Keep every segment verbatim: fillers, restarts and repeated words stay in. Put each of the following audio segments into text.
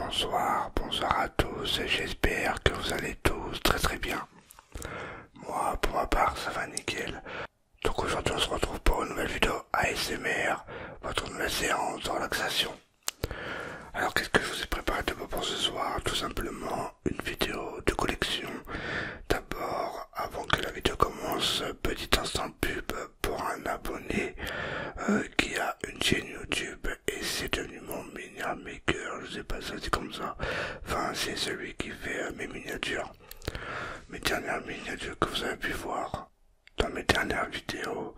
Bonsoir, bonsoir à tous, j'espère que vous allez tous très très bien. Moi, pour ma part, ça va nickel. Donc aujourd'hui, on se retrouve pour une nouvelle vidéo A S M R, votre nouvelle séance de relaxation. Alors, qu'est-ce que je vous ai préparé de beau pour ce soir? Tout simplement, une vidéo de collection. D'abord, avant que la vidéo commence, petit instant pub pour un abonné euh, qui a une chaîne YouTube et c'est devenu mon miniature maker, je sais pas ça c'est comme ça. Enfin, c'est celui qui fait euh, mes miniatures. Mes dernières miniatures que vous avez pu voir dans mes dernières vidéos.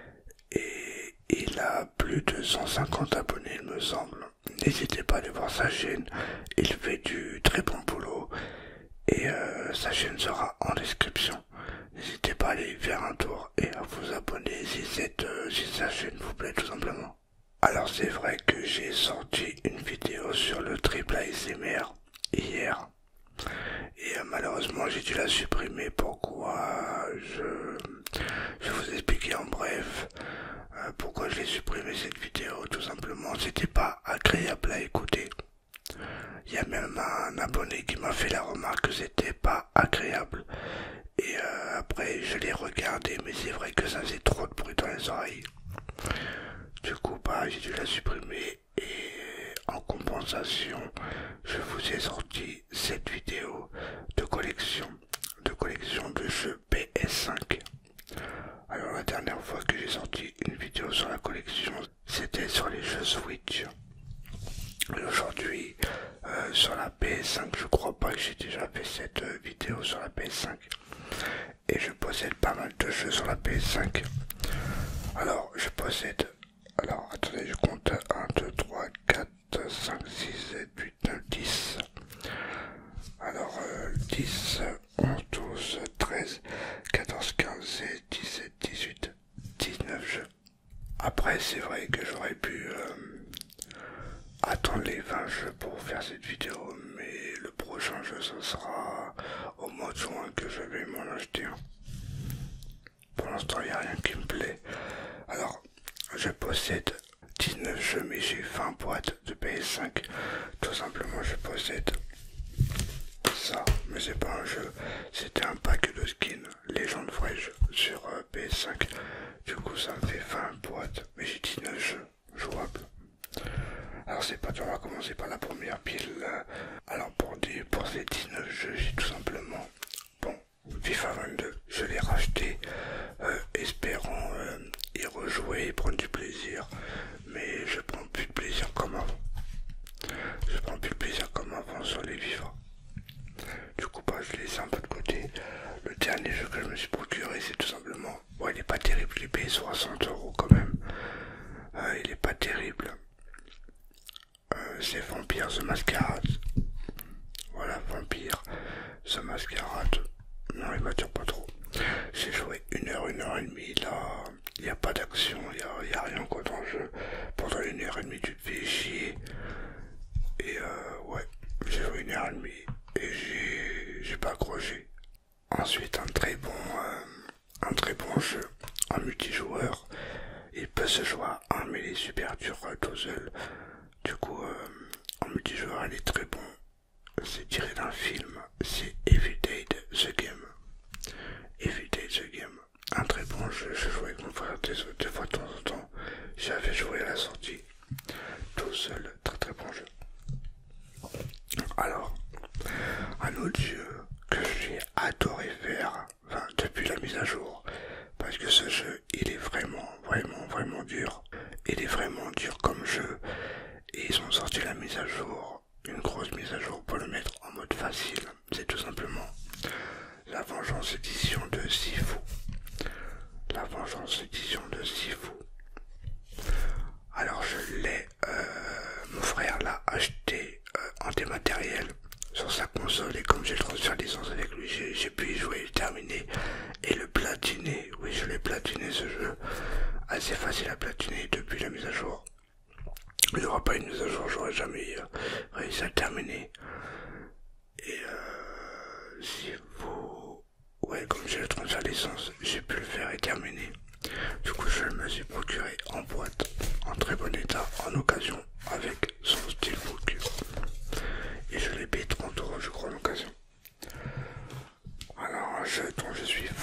Et il a plus de cent cinquante abonnés, il me semble. N'hésitez pas à aller voir sa chaîne, il fait du très bon boulot. Et euh, sa chaîne sera en description. N'hésitez pas à aller y faire un tour et à vous abonner si, cette, euh, si sa chaîne vous plaît tout simplement. Alors c'est vrai que j'ai sorti une vidéo sur le triple A S M R hier. Et euh, malheureusement j'ai dû la supprimer. Pourquoi? Je, je vais vous expliquer en bref euh, pourquoi je l'ai supprimé cette vidéo. Tout simplement c'était pas agréable à écouter. Il y a même un abonné qui m'a fait la remarque que c'était pas agréable. Et euh, après je l'ai regardé, mais c'est vrai que ça faisait trop de bruit dans les oreilles. Du coup bah j'ai dû la supprimer et en compensation je vous ai sorti cette vidéo de collection, de collection de jeux P S cinq. Alors la dernière fois que j'ai sorti une vidéo sur la collection, c'était sur les jeux Switch. Et aujourd'hui, euh, sur la P S cinq, je crois pas que j'ai déjà fait cette euh, vidéo sur la P S cinq. Et je possède pas mal de jeux sur la P S cinq. Alors, je possède... Alors, attendez, je compte un, deux, trois, quatre, cinq, six, sept, huit, neuf, dix. Alors, euh, dix, onze, douze, treize, quatorze, quinze, seize, dix-sept, dix-huit, dix-neuf jeux. Après, c'est vrai que j'aurais pu... Euh, attendre les vingt jeux pour faire cette vidéo, mais le prochain jeu ce sera au mois de juin que je vais m'en acheter un. Pour l'instant il n'y a rien qui me plaît. Alors je possède dix-neuf jeux, mais j'ai vingt boîtes de P S cinq. Tout simplement je possède ça, mais c'est pas un jeu, c'était un pack de skins Légende Fraîche sur euh, P S cinq. Du coup ça me fait vingt boîtes, mais j'ai dix-neuf jeux jouables. Alors c'est pas dur, on va commencer par la première pile. Alors pour, des, pour ces dix-neuf jeux, j'ai tout simplement, bon, FIFA vingt-deux, je l'ai racheté, euh, espérant euh, y rejouer et prendre du plaisir. Mais je prends plus de plaisir comme avant. Je prends plus de plaisir comme avant sur les FIFA. Du coup, bah, je laisse un peu de côté. Le dernier jeu que je me suis procuré, c'est tout simplement, bon, il est pas terrible, il est payé soixante euros quand même. Euh, il est pas terrible. Euh, c'est Vampire The Masquerade. Voilà, Vampire The Masquerade. Non, il m'attire pas trop. J'ai joué une heure, une heure et demie. Là, il n'y a pas d'action, il n'y a, y a rien quoi dans le jeu. Pendant une heure et demie, tu te fais chier. Et euh, ouais, j'ai joué une heure et demie et j'ai j'ai pas accroché. Ensuite, un très bon, euh, un très bon jeu en multijoueur. Il peut se jouer à un, mais il est super dur euh, tout seul. Du coup, euh, en multijoueur, il est très bon. C'est tiré d'un film. C'est Evil Dead The Game. Evil Dead The Game. Un très bon jeu. Je jouais avec mon frère des, des fois de temps en temps. J'avais joué à la sortie. Tout seul. Très très bon jeu. Alors, un autre jeu que j'ai adoré faire, enfin, depuis la mise à jour. Parce que ce jeu, il est vraiment, vraiment, vraiment dur. Il est vraiment dur comme jeu. Et ils ont sorti la mise à jour, une grosse mise à jour pour le mettre en mode facile. C'est tout simplement la Vengeance édition de Sifu. La Vengeance édition de Sifu. Alors je l'ai, euh, mon frère l'a acheté euh, en dématériel sur sa console et comme j'ai le transfert de licence avec lui, j'ai pu y jouer, terminer et le platiner. Oui, je l'ai platiné ce jeu. Assez facile à platiner depuis la mise à jour. Il n'y aura pas une mise à jour, j'aurais jamais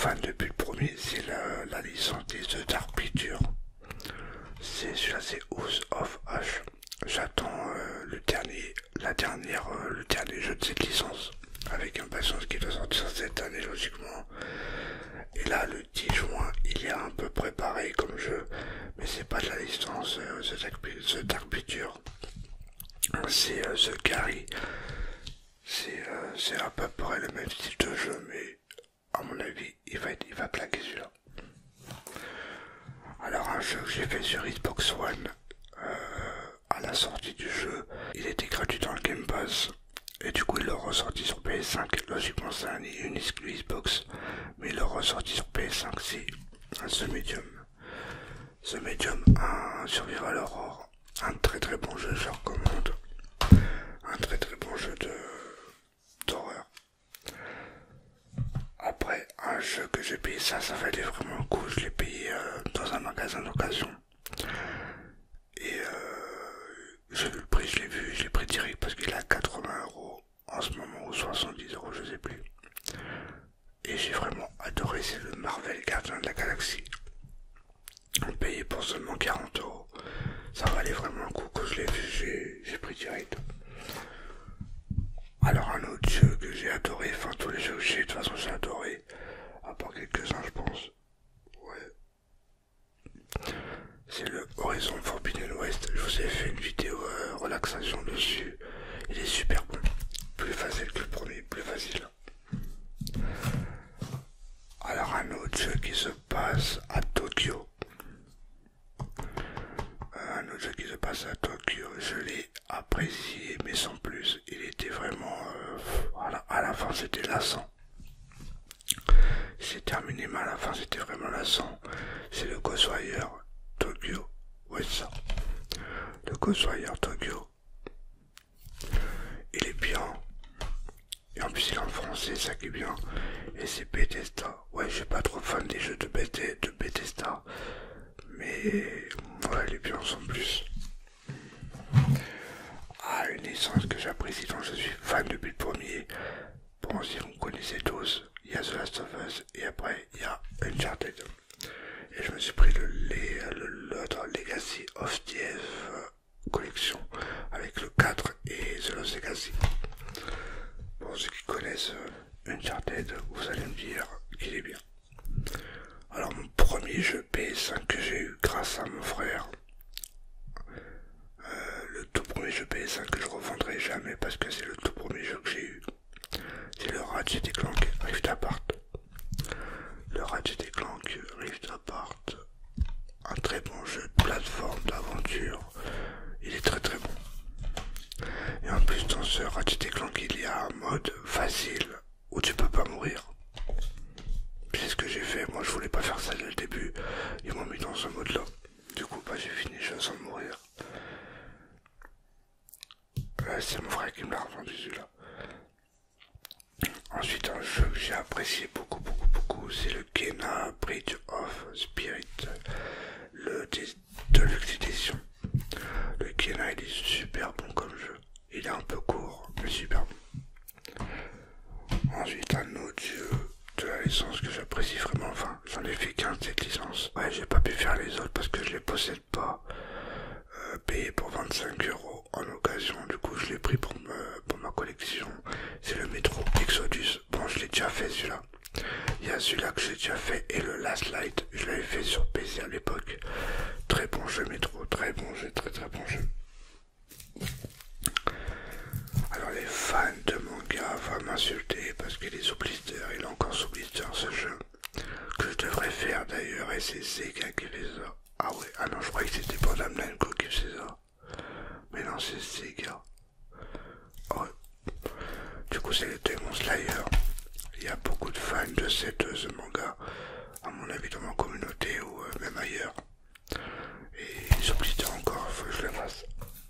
fan depuis le premier, c'est la, la licence des The Dark Pictures. C'est celui-là, c'est House of H. J'attends euh, le dernier, la dernière, euh, le dernier jeu de cette licence avec impatience qui doit sortir cette année logiquement. Et là, le dix juin, il y a un peu préparé comme jeu, mais c'est pas de la licence euh, The, Dark, The Dark Pictures. C'est euh, The Gary. C'est euh, à peu près le même style de jeu, mais à mon avis, il va, être, il va claquer celui-là. Alors un jeu que j'ai fait sur Xbox One, euh, à la sortie du jeu, il était gratuit dans le Game Pass, et du coup il l'a ressorti sur P S cinq, logiquement c'est un une exclu Xbox, mais il l'a ressorti sur P S cinq, c'est The Medium. The Medium, un survival horror, un très très bon jeu, je le recommande, un très très bon jeu de d'horreur. Après, un jeu que j'ai payé, ça, ça valait vraiment le coup. Je l'ai payé euh, dans un magasin d'occasion. Et euh, j'ai vu le prix, je l'ai vu, je l'ai pris direct parce qu'il est à quatre-vingts euros en ce moment, ou soixante-dix euros, je sais plus. Et j'ai vraiment adoré, c'est le Marvel Gardien de la Galaxie. Payé pour seulement quarante euros. Ça valait vraiment le coup. Quand je l'ai vu, j'ai pris direct. Alors un autre jeu que j'ai adoré, enfin tous les jeux que j'ai, de toute façon j'ai adoré, à part quelques-uns je pense, ouais, c'est le Horizon Forbidden West. Je vous ai fait une vidéo euh, relaxation dessus, il est super bon, plus facile que le premier, plus facile. Alors un autre jeu qui se passe à Tokyo, euh, un autre jeu qui se passe à Tokyo, je l'ai apprécié mais sans plus, il était vraiment, euh, à, la, à la fin c'était lassant. J'ai terminé mais à la fin c'était vraiment lassant. C'est le Ghostwire Tokyo, ouais ça, le Ghostwire Tokyo, il est bien, et en plus il est en français, ça qui est bien, et c'est Bethesda. Ouais, je suis pas trop fan des jeux de, Beth de Bethesda, mais ouais, il est bien sans plus. Ah, une licence que j'apprécie, dont je suis fan depuis le premier. Bon, si vous connaissez tous, il y a The Last of Us, et après il y a Uncharted. Et je me suis pris le, le, le Legacy of the F collection, avec le quatre et The Lost Legacy. Pour ceux qui connaissent euh, Uncharted, vous allez me dire qu'il est bien. Alors mon premier jeu P S cinq que j'ai eu grâce à mon frère, euh, le tout premier jeu P S cinq que je revendrai jamais parce que c'est le tout premier jeu que j'ai eu, c'est le Ratchet et Clank Rift Apart. Le Ratchet et Clank Rift Apart, un très bon jeu de plateforme, d'aventure, il est très très bon. Et en plus dans ce Ratchet et Clank il y a un mode facile où tu peux pas mourir. C'est ce que j'ai fait, moi je voulais pas faire ça dès le début, ils m'ont mis dans ce mode là, du coup bah j'ai fini le jeu sans mourir. Là c'est mon frère qui me l'a revendu celui-là. Ensuite un jeu que j'ai apprécié beaucoup beaucoup beaucoup, c'est le Kena Bridge of Spirit, le Deluxe Edition. Le Kena il est super bon comme jeu, il est un peu court mais super bon. Ensuite un autre jeu de la licence que j'apprécie vraiment, enfin j'en ai fait quinze cette licence. Ouais, j'ai pas pu faire les autres parce que je les possède pas. Euh, payé pour vingt-cinq euros en occasion, du coup je l'ai pris pour, me, pour ma collection. C'est le Metro Exodus. Bon, je l'ai déjà fait celui-là. Il y a celui-là que j'ai déjà fait et le Last Light, je l'avais fait sur P C à l'époque. Très bon jeu Metro, très bon jeu, très très bon jeu. Alors les fans de manga vont m'insulter parce qu'il est sous blister, il est encore sous blister ce jeu, que je devrais faire d'ailleurs, et c'est Sega qui fait ça. Ah ouais, ah non, je croyais que c'était Bandai Namco qui faisait ça, mais non, c'est Sega. Oh. Du coup c'est le Demon Slayer, il y a beaucoup de fans de cette ce manga, à mon avis dans ma communauté ou euh, même ailleurs, et sous blister encore, il faut que je le fasse.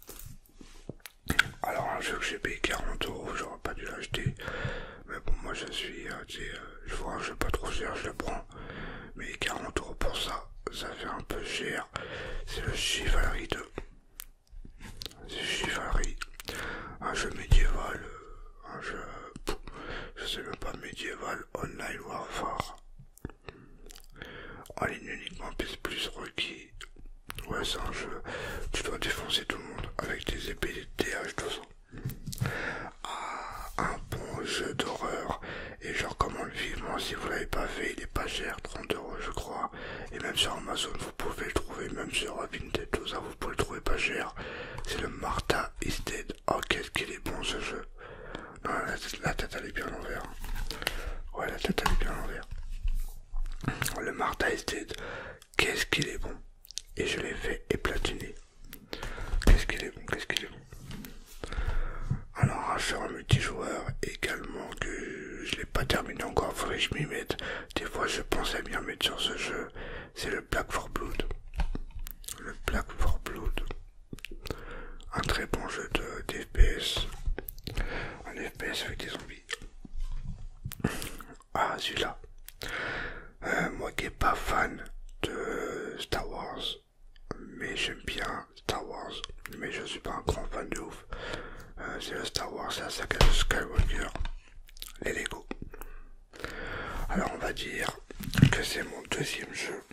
Alors un jeu que j'ai payé quarante euros, j'aurais pas dû l'acheter, mais bon moi je suis, euh, tu sais, euh, je vois un jeu pas trop cher, je le prends, mais quarante euros pour ça, ça fait un peu cher. C'est le Chivalry deux, c'est Chivalry, un jeu médiéval, euh, un jeu, pff, je sais même pas, médiéval, online warfare, en ligne uniquement, P S plus requis. Ouais, c'est un jeu, tu dois défoncer tout le monde avec des épées, des T H, tout ça. Ah, un bon jeu d'horreur, et je recommande vivement si vous l'avez pas fait, il est pas cher, trente euros je crois, et même sur Amazon vous pouvez le trouver, même sur Vinted, tout ça vous pouvez le trouver pas cher. C'est le Martha is Dead. Oh, qu'est-ce qu'il est bon ce jeu. Non, la, la tête elle est bien à l'envers. Ouais, la tête elle est bien à l'envers. Le Martha is Dead, qu'est-ce qu'il est bon. Et je l'ai fait et platiné. Qu'est-ce qu'il est bon, qu'est-ce qu'il est bon. Alors un jeu en multijoueur également que je l'ai pas terminé encore, faudrait que je m'y mette. Des fois je pensais bien mettre sur ce jeu, c'est le Black for Blood. Le Black for Blood. Un très bon jeu de, de F P S. Un F P S avec des zombies. Ah celui-là. Euh, moi qui n'ai pas fan de Star Wars, mais j'aime bien Star Wars, mais je suis pas un grand fan de ouf. Euh, c'est le Star Wars, c'est la saga de Skywalker, les Lego. Alors on va dire que c'est mon deuxième jeu,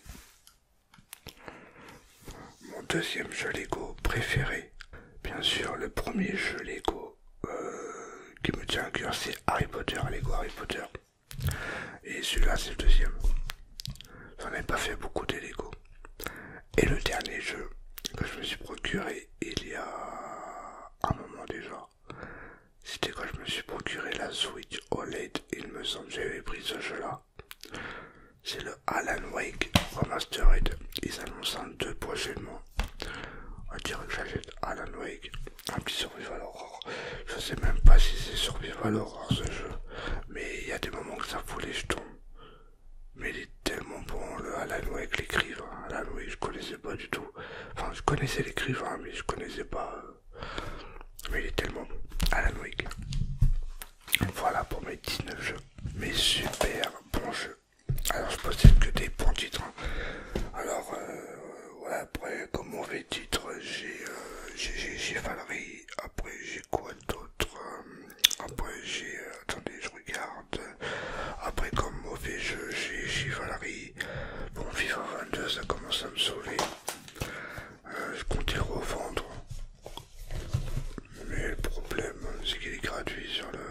mon deuxième jeu Lego préféré. Bien sûr, le premier jeu Lego euh, qui me tient à cœur, c'est Harry Potter, Lego Harry Potter. Et celui-là, c'est le deuxième. J'en ai pas fait beaucoup des Lego. Et le dernier jeu que je me suis procuré il y a un moment déjà, c'était quand je me suis procuré la Switch O L E D, il me semble que j'avais pris ce jeu-là. C'est le Alan Wake Remastered. Ils annoncent un deux prochainement. On dirait que j'achète Alan Wake, un petit survival horror. Je sais même pas si c'est survival horror ce jeu, mais il y a des moments que ça fout les jetons. Mais il est tellement bon, le Alan Wake, l'écrivain. Alan Wake, je connaissais pas du tout. Enfin, je connaissais l'écrivain, mais je connaissais pas. Euh... Mais il est tellement bon. Alan Wake. Voilà pour mes dix-neuf jeux. Mes super bons jeux. Alors, je possède que des bons titres. Hein. Alors, euh, ouais, après, comme mauvais titre, j'ai euh, j'ai Valerie. Après, j'ai quoi d'autre euh, Après, j'ai. Euh, attendez, je regarde. Après, comme mauvais jeu, j'ai Valerie. Bon, FIFA vingt-deux, ça commence à me saouler. Euh, je comptais le revendre. Mais le problème, c'est qu'il est gratuit sur le.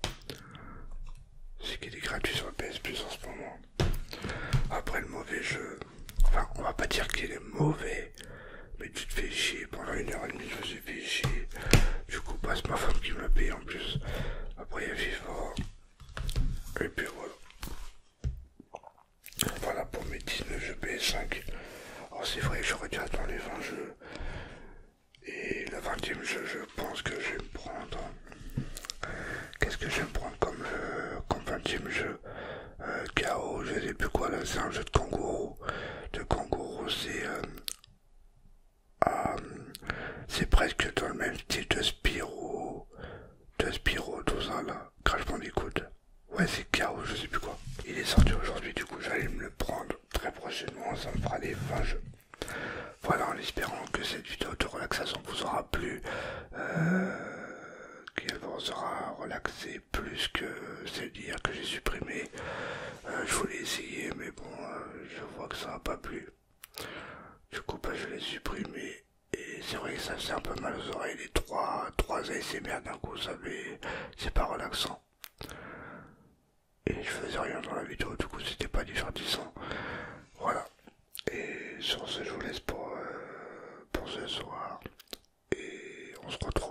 C'est qu'il est gratuit sur le P S Plus en ce moment. Après, le mauvais jeu. Enfin, on va pas dire qu'il est mauvais. Mais tu te fais chier. Pendant une heure et demie, je me suis fait chier. Du coup, bah, c'est ma femme qui me l'a payé en plus. Après, il y a FIFA. Et puis voilà. Voilà pour mes dix-neuf jeux P S cinq. Alors c'est vrai que j'aurais dû attendre les vingt jeux. Et le vingtième jeu, je pense que je vais me prendre. Qu'est-ce que je vais me prendre comme, euh, comme vingtième jeu euh, K O, je sais plus quoi là, c'est un jeu de kangourou. De kangourou, c'est. Euh, euh, c'est presque dans le même style de Spyro. De Spyro, tout ça là. Crash Bandicoot. Ouais, c'est K O, je sais plus quoi. Il est sorti aujourd'hui, du coup j'allais me le prendre très prochainement, ça me fera les vingt jeux. Voilà, en espérant que cette vidéo de relaxation vous aura plu, euh, qu'elle vous aura relaxé plus que celle d'hier que j'ai supprimée. Euh, je voulais essayer, mais bon, euh, je vois que ça n'a pas plu. Du coup, bah, je l'ai supprimé. Et c'est vrai que ça fait un peu mal aux oreilles, les trois, trois A S M R d'un coup, ça fait, c'est pas relaxant. Et je faisais rien dans la vidéo, du coup c'était pas divertissant. Voilà. Et sur ce, je vous laisse pour, euh, pour ce soir. Et on se retrouve